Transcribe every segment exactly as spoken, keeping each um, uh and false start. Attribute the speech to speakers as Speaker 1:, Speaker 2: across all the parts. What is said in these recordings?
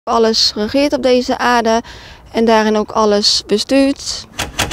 Speaker 1: Alles regeert op deze aarde en daarin ook alles bestuurt.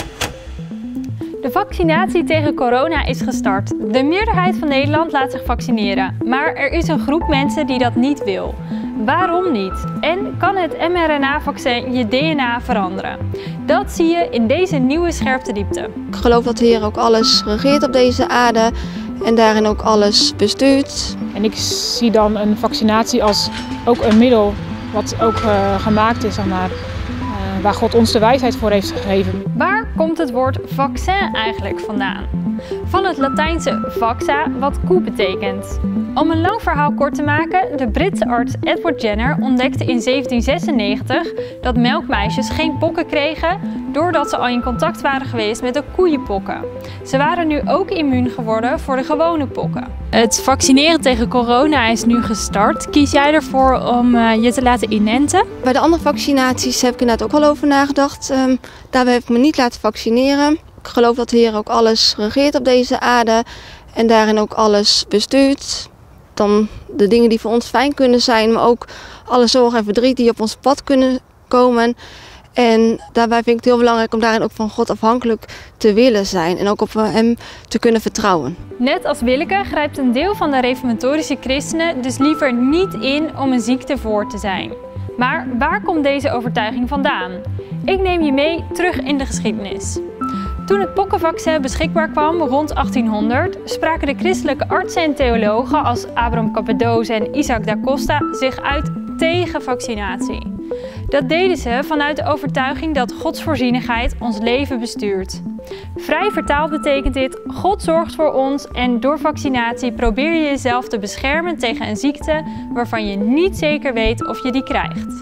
Speaker 2: De vaccinatie tegen corona is gestart. De meerderheid van Nederland laat zich vaccineren. Maar er is een groep mensen die dat niet wil. Waarom niet? En kan het mRNA-vaccin je D N A veranderen? Dat zie je in deze nieuwe Scherpte-Diepte.
Speaker 1: Ik geloof dat de Heer ook alles regeert op deze aarde en daarin ook alles bestuurt.
Speaker 3: En ik zie dan een vaccinatie als ook een middel wat ook uh, gemaakt is, zeg maar, uh, waar God ons de wijsheid voor heeft gegeven.
Speaker 2: Waar komt het woord vaccin eigenlijk vandaan? Van het Latijnse vaxa, wat koe betekent. Om een lang verhaal kort te maken, de Britse arts Edward Jenner ontdekte in zeventien zesennegentig dat melkmeisjes geen pokken kregen doordat ze al in contact waren geweest met de koeienpokken. Ze waren nu ook immuun geworden voor de gewone pokken. Het vaccineren tegen corona is nu gestart. Kies jij ervoor om uh, je te laten inenten?
Speaker 1: Bij de andere vaccinaties heb ik inderdaad ook al over nagedacht. Um, daarbij heb ik me niet laten vaccineren. Ik geloof dat de Heer ook alles regeert op deze aarde en daarin ook alles bestuurt. Dan de dingen die voor ons fijn kunnen zijn, maar ook alle zorg en verdriet die op ons pad kunnen komen. En daarbij vind ik het heel belangrijk om daarin ook van God afhankelijk te willen zijn en ook op hem te kunnen vertrouwen.
Speaker 2: Net als Willeke grijpt een deel van de reformatorische christenen dus liever niet in om een ziekte voor te zijn. Maar waar komt deze overtuiging vandaan? Ik neem je mee terug in de geschiedenis. Toen het pokkenvaccin beschikbaar kwam rond achttienhonderd, spraken de christelijke artsen en theologen als Abraham Cappadoce en Isaac da Costa zich uit tegen vaccinatie. Dat deden ze vanuit de overtuiging dat Gods voorzienigheid ons leven bestuurt. Vrij vertaald betekent dit: God zorgt voor ons en door vaccinatie probeer je jezelf te beschermen tegen een ziekte waarvan je niet zeker weet of je die krijgt.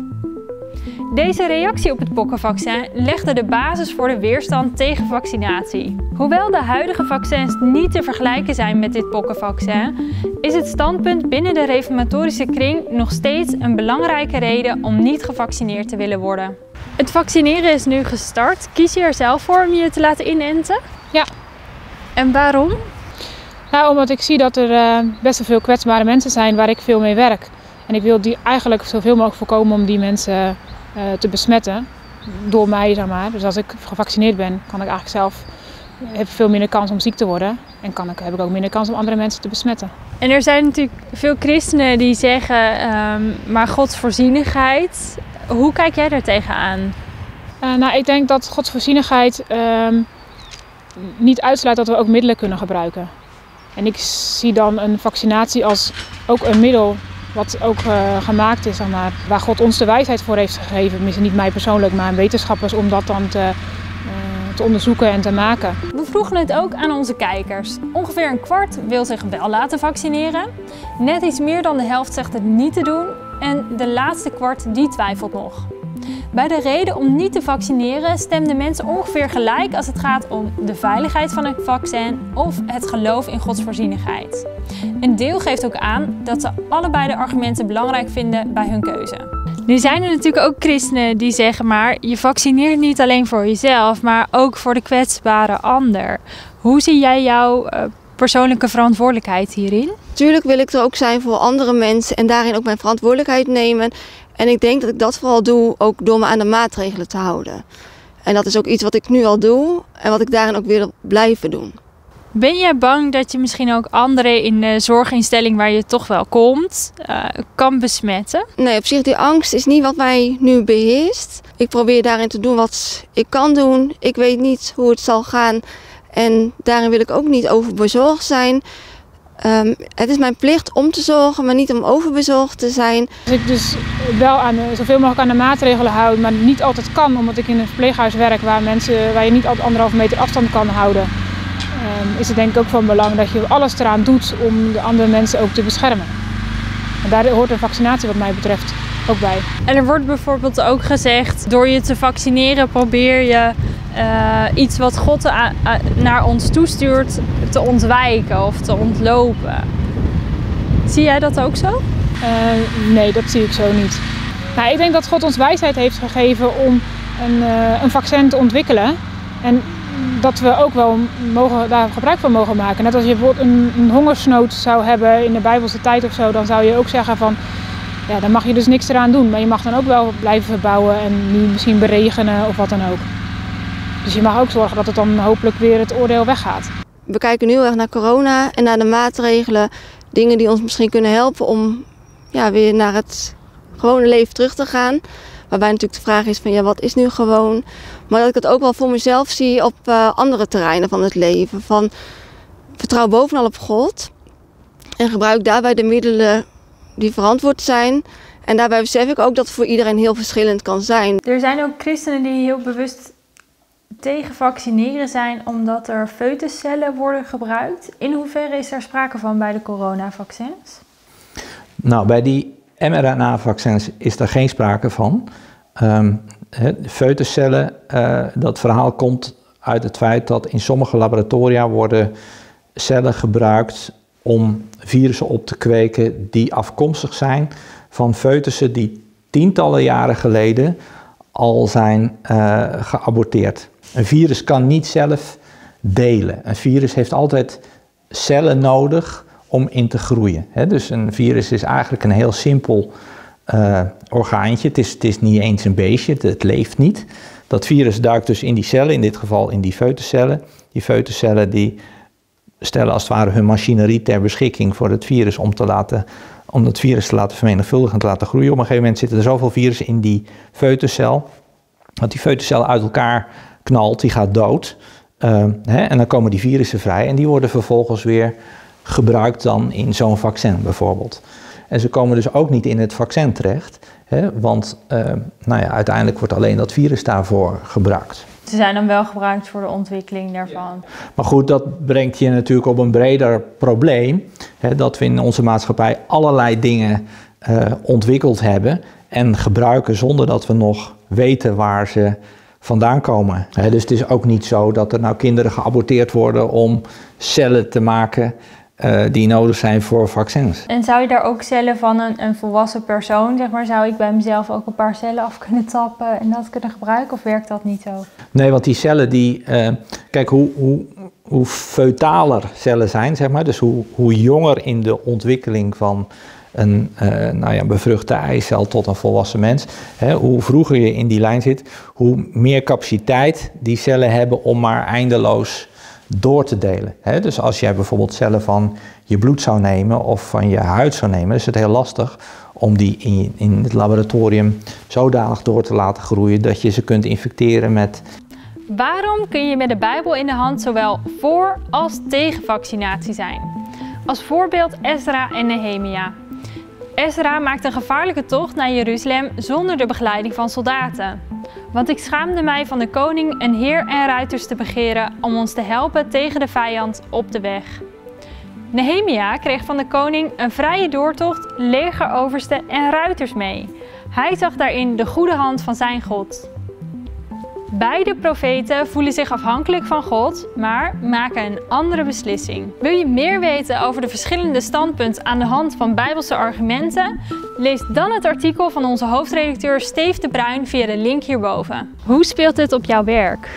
Speaker 2: Deze reactie op het pokkenvaccin legde de basis voor de weerstand tegen vaccinatie. Hoewel de huidige vaccins niet te vergelijken zijn met dit pokkenvaccin, is het standpunt binnen de reformatorische kring nog steeds een belangrijke reden om niet gevaccineerd te willen worden. Het vaccineren is nu gestart. Kies je er zelf voor om je te laten inenten?
Speaker 3: Ja.
Speaker 2: En waarom?
Speaker 3: Nou, omdat ik zie dat er uh, best wel veel kwetsbare mensen zijn waar ik veel mee werk. En ik wil die eigenlijk zoveel mogelijk voorkomen om die mensen uh, te besmetten. Door mij, zeg maar. Dus als ik gevaccineerd ben, kan ik eigenlijk zelf heb ik veel minder kans om ziek te worden. En kan ik, heb ik ook minder kans om andere mensen te besmetten.
Speaker 2: En er zijn natuurlijk veel christenen die zeggen, um, maar Gods voorzienigheid. Hoe kijk jij daar tegenaan?
Speaker 3: Uh, nou, ik denk dat Gods voorzienigheid um, niet uitsluit dat we ook middelen kunnen gebruiken. En ik zie dan een vaccinatie als ook een middel wat ook uh, gemaakt is, zeg maar, waar God ons de wijsheid voor heeft gegeven. Misschien niet mij persoonlijk, maar wetenschappers om dat dan te, uh, te onderzoeken en te maken.
Speaker 2: We vroegen het ook aan onze kijkers. Ongeveer een kwart wil zich wel laten vaccineren. Net iets meer dan de helft zegt het niet te doen. En de laatste kwart die twijfelt nog. Bij de reden om niet te vaccineren stemden mensen ongeveer gelijk als het gaat om de veiligheid van het vaccin of het geloof in Gods voorzienigheid. Een deel geeft ook aan dat ze allebei de argumenten belangrijk vinden bij hun keuze. Nu zijn er natuurlijk ook christenen die zeggen, maar je vaccineert niet alleen voor jezelf, maar ook voor de kwetsbare ander. Hoe zie jij jouw uh, persoonlijke verantwoordelijkheid hierin?
Speaker 1: Tuurlijk wil ik er ook zijn voor andere mensen en daarin ook mijn verantwoordelijkheid nemen. En ik denk dat ik dat vooral doe ook door me aan de maatregelen te houden. En dat is ook iets wat ik nu al doe en wat ik daarin ook wil blijven doen.
Speaker 2: Ben jij bang dat je misschien ook anderen in de zorginstelling waar je toch wel komt, uh, kan besmetten?
Speaker 1: Nee, op zich die angst is niet wat mij nu beheerst. Ik probeer daarin te doen wat ik kan doen. Ik weet niet hoe het zal gaan en daarin wil ik ook niet overbezorgd zijn. Um, het is mijn plicht om te zorgen, maar niet om overbezorgd te zijn.
Speaker 3: Als ik dus wel aan de, zoveel mogelijk aan de maatregelen houd, maar niet altijd kan, omdat ik in een verpleeghuis werk waar, mensen, waar je niet altijd anderhalve meter afstand kan houden, um, is het denk ik ook van belang dat je alles eraan doet om de andere mensen ook te beschermen. En daar hoort een vaccinatie wat mij betreft ook bij.
Speaker 2: En er wordt bijvoorbeeld ook gezegd, door je te vaccineren probeer je uh, iets wat God a, a, naar ons toestuurt te ontwijken of te ontlopen. Zie jij dat ook zo?
Speaker 3: Uh, nee, dat zie ik zo niet. Nou, ik denk dat God ons wijsheid heeft gegeven om een, uh, een vaccin te ontwikkelen. En dat we ook wel mogen, daar gebruik van mogen maken. Net als je bijvoorbeeld een, een hongersnood zou hebben in de Bijbelse tijd of zo, dan zou je ook zeggen van ja, dan mag je dus niks eraan doen. Maar je mag dan ook wel blijven verbouwen en nu misschien beregenen of wat dan ook. Dus je mag ook zorgen dat het dan hopelijk weer het oordeel weggaat.
Speaker 1: We kijken nu heel erg naar corona en naar de maatregelen. Dingen die ons misschien kunnen helpen om ja, weer naar het gewone leven terug te gaan. Waarbij natuurlijk de vraag is van ja, wat is nu gewoon? Maar dat ik het ook wel voor mezelf zie op uh, andere terreinen van het leven. Van vertrouw bovenal op God. En gebruik daarbij de middelen die verantwoord zijn. En daarbij besef ik ook dat het voor iedereen heel verschillend kan zijn.
Speaker 2: Er zijn ook christenen die heel bewust tegen vaccineren zijn omdat er foetuscellen worden gebruikt. In hoeverre is er sprake van bij de coronavaccins?
Speaker 4: Nou, bij die mRNA-vaccins is er geen sprake van. Um, foetuscellen, uh, dat verhaal komt uit het feit dat in sommige laboratoria worden cellen gebruikt om virussen op te kweken die afkomstig zijn van foetussen die tientallen jaren geleden al zijn uh, geaborteerd. Een virus kan niet zelf delen. Een virus heeft altijd cellen nodig om in te groeien. He, dus een virus is eigenlijk een heel simpel uh, orgaantje. Het is, het is niet eens een beestje, het, het leeft niet. Dat virus duikt dus in die cellen, in dit geval in die foetuscellen. Die foetuscellen die stellen als het ware hun machinerie ter beschikking voor het virus om, te laten, om het virus te laten vermenigvuldigen en te laten groeien. Op een gegeven moment zitten er zoveel virussen in die foetuscel dat die foetuscel uit elkaar knalt, die gaat dood. Uh, hè, en dan komen die virussen vrij en die worden vervolgens weer gebruikt dan in zo'n vaccin bijvoorbeeld. En ze komen dus ook niet in het vaccin terecht, hè, want uh, nou ja, uiteindelijk wordt alleen dat virus daarvoor gebruikt.
Speaker 2: Ze zijn dan wel gebruikt voor de ontwikkeling daarvan.
Speaker 4: Ja. Maar goed, dat brengt je natuurlijk op een breder probleem, hè, dat we in onze maatschappij allerlei dingen uh, ontwikkeld hebben en gebruiken zonder dat we nog weten waar ze vandaan komen. He, dus het is ook niet zo dat er nou kinderen geaborteerd worden om cellen te maken uh, die nodig zijn voor vaccins.
Speaker 2: En zou je daar ook cellen van een, een volwassen persoon, zeg maar, zou ik bij mezelf ook een paar cellen af kunnen tappen en dat kunnen gebruiken, of werkt dat niet zo?
Speaker 4: Nee, want die cellen die, uh, kijk hoe, hoe, hoe feutaler cellen zijn, zeg maar, dus hoe, hoe jonger in de ontwikkeling van een uh, nou ja, bevruchte eicel tot een volwassen mens. Hè, hoe vroeger je in die lijn zit, hoe meer capaciteit die cellen hebben om maar eindeloos door te delen. Hè, dus als jij bijvoorbeeld cellen van je bloed zou nemen of van je huid zou nemen, is het heel lastig om die in, in het laboratorium zodanig door te laten groeien dat je ze kunt infecteren met.
Speaker 2: Waarom kun je met de Bijbel in de hand zowel voor als tegen vaccinatie zijn? Als voorbeeld Ezra en Nehemia. Ezra maakt een gevaarlijke tocht naar Jeruzalem zonder de begeleiding van soldaten. Want ik schaamde mij van de koning een heer en ruiters te begeren om ons te helpen tegen de vijand op de weg. Nehemia kreeg van de koning een vrije doortocht, legeroversten en ruiters mee. Hij zag daarin de goede hand van zijn God. Beide profeten voelen zich afhankelijk van God, maar maken een andere beslissing. Wil je meer weten over de verschillende standpunten aan de hand van Bijbelse argumenten? Lees dan het artikel van onze hoofdredacteur Steve de Bruin via de link hierboven. Hoe speelt dit op jouw werk?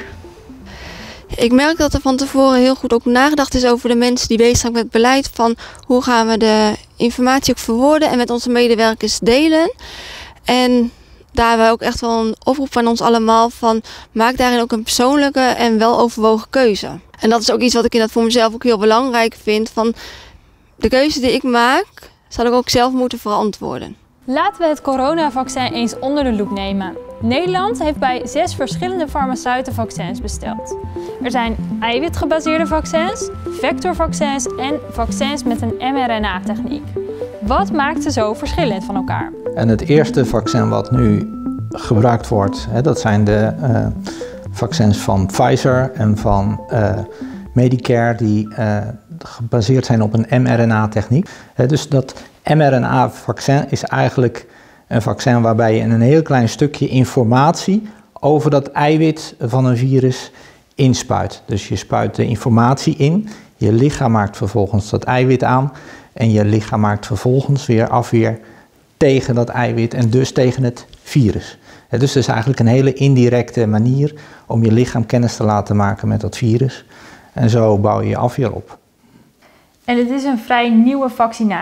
Speaker 1: Ik merk dat er van tevoren heel goed ook nagedacht is over de mensen die bezig zijn met beleid. Van hoe gaan we de informatie ook verwoorden en met onze medewerkers delen. En daarbij ook echt wel een oproep van ons allemaal van maak daarin ook een persoonlijke en weloverwogen keuze. En dat is ook iets wat ik inderdaad voor mezelf ook heel belangrijk vind. Van de keuze die ik maak, zal ik ook zelf moeten verantwoorden.
Speaker 2: Laten we het coronavaccin eens onder de loep nemen. Nederland heeft bij zes verschillende farmaceuten vaccins besteld. Er zijn eiwitgebaseerde vaccins, vectorvaccins en vaccins met een mRNA-techniek. Wat maakt ze zo verschillend van elkaar?
Speaker 4: En het eerste vaccin wat nu gebruikt wordt, hè, dat zijn de uh, vaccins van Pfizer en van uh, Medicare die uh, gebaseerd zijn op een mRNA-techniek. Dus dat mRNA-vaccin is eigenlijk een vaccin waarbij je een heel klein stukje informatie over dat eiwit van een virus inspuit. Dus je spuit de informatie in, je lichaam maakt vervolgens dat eiwit aan en je lichaam maakt vervolgens weer afweer tegen dat eiwit en dus tegen het virus. Dus het is eigenlijk een hele indirecte manier om je lichaam kennis te laten maken met dat virus. En zo bouw je je afweer op.
Speaker 2: En het is een vrij nieuwe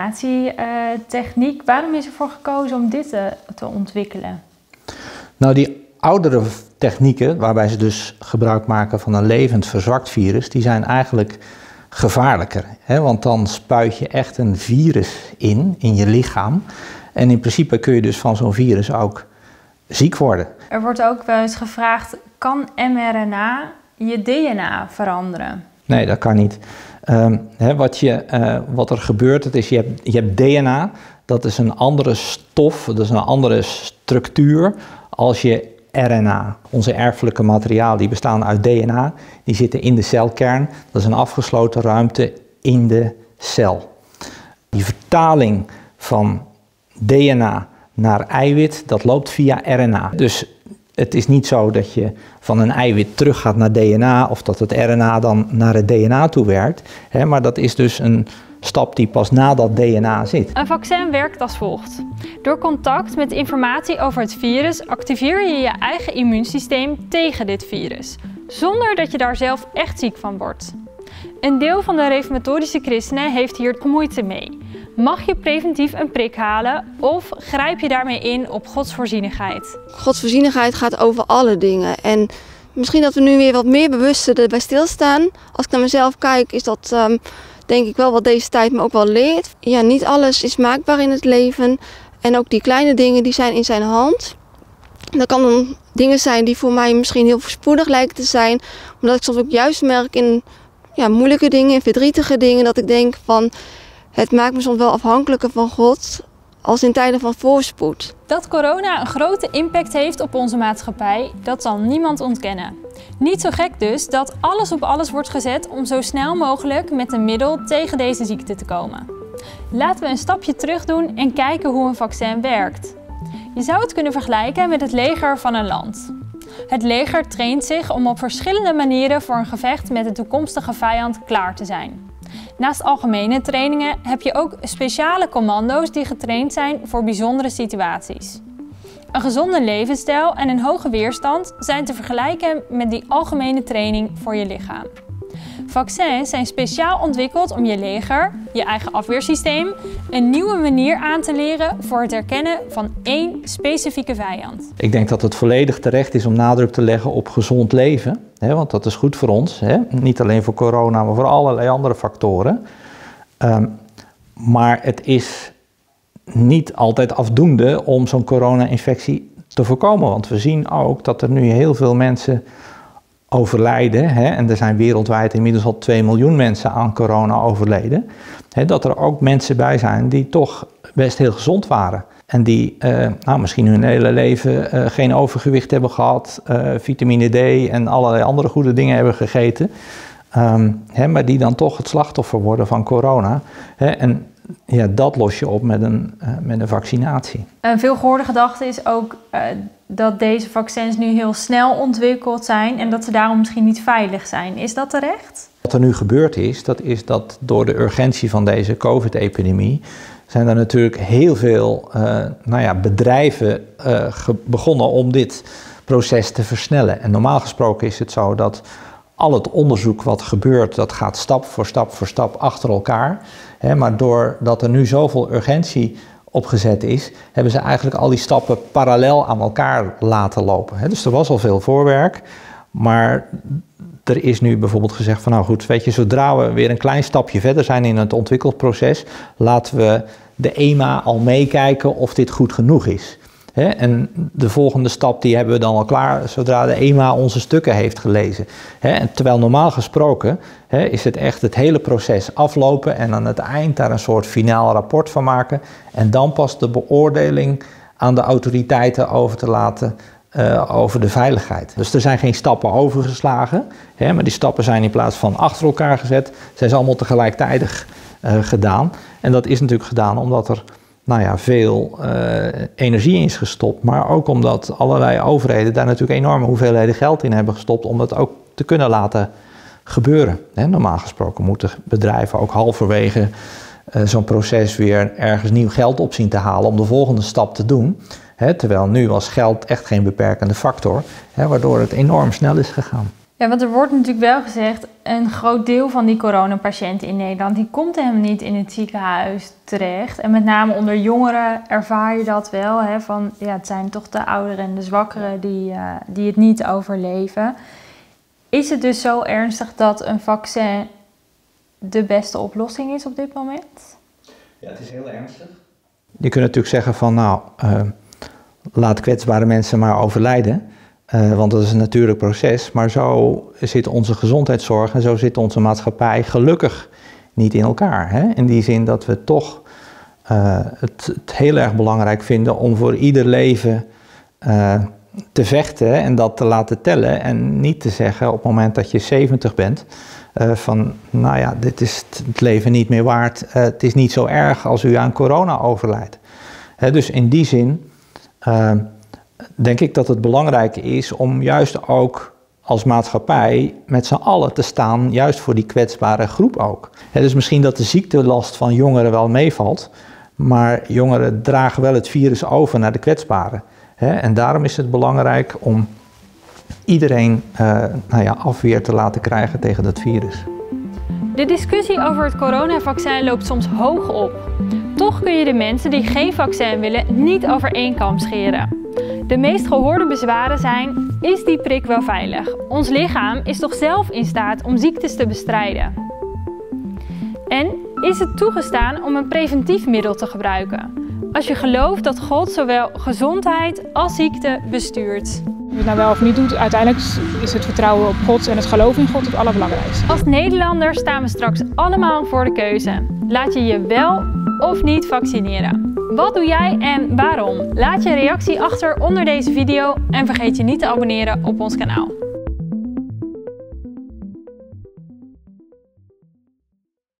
Speaker 2: vaccinatietechniek. Waarom is ervoor gekozen om dit te, te ontwikkelen?
Speaker 4: Nou, die oudere technieken, waarbij ze dus gebruik maken van een levend verzwakt virus, die zijn eigenlijk gevaarlijker. Hè? Want dan spuit je echt een virus in, in je lichaam. En in principe kun je dus van zo'n virus ook ziek worden.
Speaker 2: Er wordt ook wel eens gevraagd, kan mRNA je D N A veranderen?
Speaker 4: Nee, dat kan niet. Um, hè, wat, je, uh, wat er gebeurt, het is, je hebt, je hebt D N A, dat is een andere stof, dat is een andere structuur als je R N A. Onze erfelijke materiaal, die bestaan uit D N A, die zitten in de celkern. Dat is een afgesloten ruimte in de cel. Die vertaling van D N A naar eiwit, dat loopt via R N A. Dus het is niet zo dat je van een eiwit terug gaat naar D N A of dat het R N A dan naar het D N A toe werkt. Hè, maar dat is dus een stap die pas na dat D N A zit.
Speaker 2: Een vaccin werkt als volgt. Door contact met informatie over het virus activeer je je eigen immuunsysteem tegen dit virus, zonder dat je daar zelf echt ziek van wordt. Een deel van de reformatorische christenen heeft hier moeite mee. Mag je preventief een prik halen of grijp je daarmee in op Gods voorzienigheid?
Speaker 1: Gods voorzienigheid gaat over alle dingen. En misschien dat we nu weer wat meer bewuster erbij stilstaan. Als ik naar mezelf kijk, is dat um, denk ik wel wat deze tijd me ook wel leert. Ja, niet alles is maakbaar in het leven. En ook die kleine dingen die zijn in zijn hand. Dat kan dan dingen zijn die voor mij misschien heel voorspoedig lijken te zijn. Omdat ik soms ook juist merk in ja, moeilijke dingen, in verdrietige dingen, dat ik denk van het maakt me soms wel afhankelijker van God als in tijden van voorspoed.
Speaker 2: Dat corona een grote impact heeft op onze maatschappij, dat zal niemand ontkennen. Niet zo gek dus dat alles op alles wordt gezet om zo snel mogelijk met een middel tegen deze ziekte te komen. Laten we een stapje terug doen en kijken hoe een vaccin werkt. Je zou het kunnen vergelijken met het leger van een land. Het leger traint zich om op verschillende manieren voor een gevecht met de toekomstige vijand klaar te zijn. Naast algemene trainingen heb je ook speciale commando's die getraind zijn voor bijzondere situaties. Een gezonde levensstijl en een hoge weerstand zijn te vergelijken met die algemene training voor je lichaam. Vaccins zijn speciaal ontwikkeld om je leger, je eigen afweersysteem, een nieuwe manier aan te leren voor het herkennen van één specifieke vijand.
Speaker 4: Ik denk dat het volledig terecht is om nadruk te leggen op gezond leven. Hè, want dat is goed voor ons. Hè? Niet alleen voor corona, maar voor allerlei andere factoren. Um, maar het is niet altijd afdoende om zo'n corona-infectie te voorkomen. Want we zien ook dat er nu heel veel mensen overlijden, hè, en er zijn wereldwijd inmiddels al twee miljoen mensen aan corona overleden, hè, dat er ook mensen bij zijn die toch best heel gezond waren. En die uh, nou, misschien hun hele leven uh, geen overgewicht hebben gehad, uh, vitamine D en allerlei andere goede dingen hebben gegeten. Um, hè, maar die dan toch het slachtoffer worden van corona. Hè, en ja, dat los je op met een, uh, met een vaccinatie.
Speaker 2: Een veelgehoorde gedachte is ook uh, dat deze vaccins nu heel snel ontwikkeld zijn en dat ze daarom misschien niet veilig zijn. Is dat terecht?
Speaker 4: Wat er nu gebeurd is, dat is dat door de urgentie van deze COVID-epidemie zijn er natuurlijk heel veel uh, nou ja, bedrijven uh, begonnen om dit proces te versnellen. En normaal gesproken is het zo dat al het onderzoek wat gebeurt, dat gaat stap voor stap voor stap achter elkaar. Hè, maar doordat er nu zoveel urgentie opgezet is, hebben ze eigenlijk al die stappen parallel aan elkaar laten lopen. Hè. Dus er was al veel voorwerk, maar er is nu bijvoorbeeld gezegd van nou goed, weet je, zodra we weer een klein stapje verder zijn in het ontwikkelproces, laten we de E M A al meekijken of dit goed genoeg is. He, en de volgende stap die hebben we dan al klaar zodra de E M A onze stukken heeft gelezen. He, en terwijl normaal gesproken he, is het echt het hele proces aflopen en aan het eind daar een soort finaal rapport van maken. En dan pas de beoordeling aan de autoriteiten over te laten uh, over de veiligheid. Dus er zijn geen stappen overgeslagen, he, maar die stappen zijn in plaats van achter elkaar gezet, zijn ze allemaal tegelijkertijd uh, gedaan. En dat is natuurlijk gedaan omdat er nou ja, veel uh, energie in is gestopt, maar ook omdat allerlei overheden daar natuurlijk enorme hoeveelheden geld in hebben gestopt om dat ook te kunnen laten gebeuren. He, normaal gesproken moeten bedrijven ook halverwege uh, zo'n proces weer ergens nieuw geld op zien te halen om de volgende stap te doen. He, terwijl nu was geld echt geen beperkende factor, he, waardoor het enorm snel is gegaan.
Speaker 2: Ja, want er wordt natuurlijk wel gezegd, een groot deel van die coronapatiënten in Nederland, die komt helemaal niet in het ziekenhuis terecht. En met name onder jongeren ervaar je dat wel, hè, van ja, het zijn toch de ouderen en de zwakkeren die, uh, die het niet overleven. Is het dus zo ernstig dat een vaccin de beste oplossing is op dit moment?
Speaker 4: Ja, het is heel ernstig. Je kunt natuurlijk zeggen van nou, uh, laat kwetsbare mensen maar overlijden. Uh, want dat is een natuurlijk proces. Maar zo zit onze gezondheidszorg en zo zit onze maatschappij gelukkig niet in elkaar. Hè? In die zin dat we toch uh, het, het heel erg belangrijk vinden om voor ieder leven uh, te vechten en dat te laten tellen. En niet te zeggen op het moment dat je zeventig bent uh, van nou ja, dit is het leven niet meer waard. Uh, het is niet zo erg als u aan corona overlijdt. Hè, dus in die zin uh, denk ik dat het belangrijk is om juist ook als maatschappij met z'n allen te staan, juist voor die kwetsbare groep ook. Hè, dus misschien dat de ziektelast van jongeren wel meevalt, maar jongeren dragen wel het virus over naar de kwetsbaren. Hè, en daarom is het belangrijk om iedereen uh, nou ja, afweer te laten krijgen tegen dat virus.
Speaker 2: De discussie over het coronavaccin loopt soms hoog op. Toch kun je de mensen die geen vaccin willen niet over één kam scheren. De meest gehoorde bezwaren zijn: is die prik wel veilig? Ons lichaam is toch zelf in staat om ziektes te bestrijden? En is het toegestaan om een preventief middel te gebruiken? Als je gelooft dat God zowel gezondheid als ziekte bestuurt.
Speaker 3: Of je het nou wel of niet doet, uiteindelijk is het vertrouwen op God en het geloof in God het allerbelangrijkste.
Speaker 2: Als Nederlander staan we straks allemaal voor de keuze. Laat je je wel of niet vaccineren? Wat doe jij en waarom? Laat je reactie achter onder deze video en vergeet je niet te abonneren op ons kanaal.